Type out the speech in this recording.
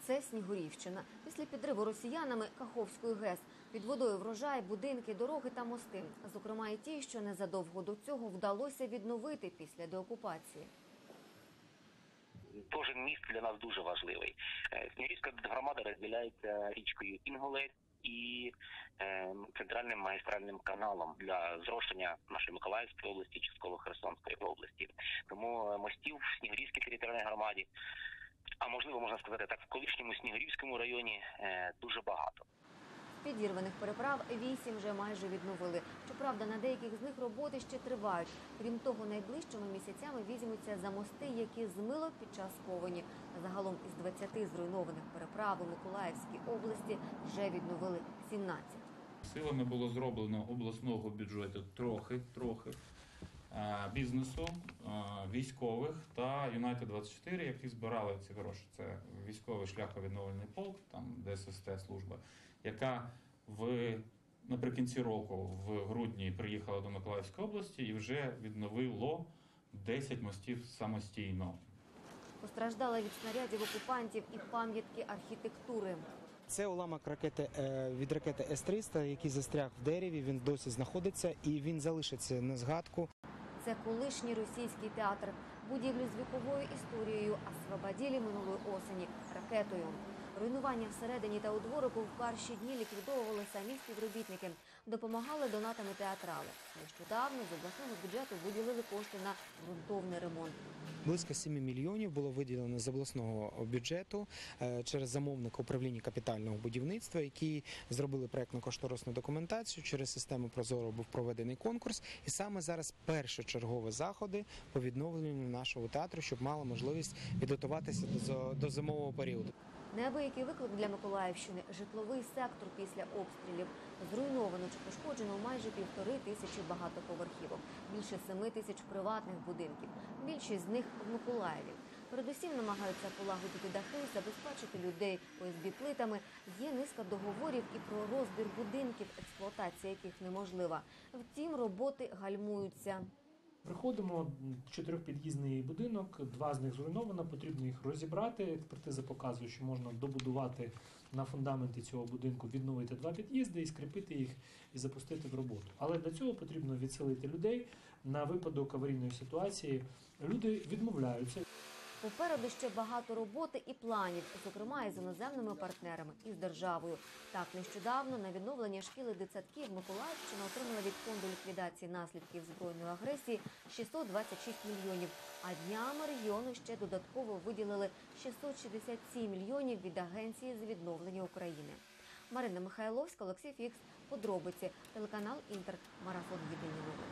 Це Снігурівщина. Після підриву росіянами Каховської ГЕС під водою врожай, будинки, дороги та мости. Зокрема, і ті, що незадовго до цього вдалося відновити після деокупації. Кожен міст для нас дуже важливий. Снігурівська громада розділяється річкою Інгулець і центральним магістральним каналом для зрошення нашої Миколаївської області, частково Херсонської області. Тому мостів в Снігурівській територіальній громаді, а можливо, можна сказати так, в колишньому Снігурівському районі дуже багато. Підірваних переправ 8 вже майже відновили. Щоправда, на деяких з них роботи ще тривають. Крім того, найближчими місяцями візьмуться за мости, які змило під час повені. Загалом із 20 зруйнованих переправ у Миколаївській області вже відновили 17. Силами було зроблено обласного бюджету трохи бізнесу, військових та Юнайтед-24, які збирали ці гроші. Це військовий шляховідновлювальний полк, там ДССТ служба, яка наприкінці року, в грудні, приїхала до Миколаївської області і вже відновило 10 мостів самостійно. Постраждали від снарядів окупантів і пам'ятки архітектури. Це уламок від ракети С-300, який застряг в дереві, він досі знаходиться і він залишиться на згадку. Це колишній російський театр. Будівлю з віковою історією освободили минулої осені ракетою. Руйнування всередині та у дворику в перші дні ліквідовували самі співробітники. Допомагали донатами театрали. Нещодавно з обласного бюджету виділили кошти на ґрунтовний ремонт. Близько 7 мільйонів було виділено з обласного бюджету через замовника управління капітального будівництва, які зробили проєктно-кошторисну документацію. Через систему «Прозоро» був проведений конкурс. І саме зараз першочергові заходи по відновленню нашого театру, щоб мали можливість підготуватися до зимового періоду. Неабиякий виклик для Миколаївщини – житловий сектор після обстрілів. Зруйновано чи пошкоджено майже 1500 багатоповерхівок, більше 7 тисяч приватних будинків. Більшість з них в Миколаєві. Передусім намагаються полагодити дахи, забезпечити людей ОСБ-плитами. Є низка договорів і про розбір будинків, експлуатація яких неможлива. Втім, роботи гальмуються. Приходимо, 4-під'їзний будинок, 2 з них зруйновано, потрібно їх розібрати. Експертиза показує, що можна добудувати на фундаменті цього будинку, відновити 2 під'їзди і скріпити їх і запустити в роботу. Але для цього потрібно відселити людей на випадок аварійної ситуації. Люди відмовляються. Попереду ще багато роботи і планів, зокрема і з іноземними партнерами, і з державою. Так, нещодавно на відновлення шкіл і дитсадків Миколаївщина отримала від фонду ліквідації наслідків збройної агресії 626 мільйонів, а днями регіону ще додатково виділили 667 мільйонів від Агенції з відновлення України. Марина Михайловська, Олексій Фікс, подробиці, телеканал Інтер, марафон єдині новини.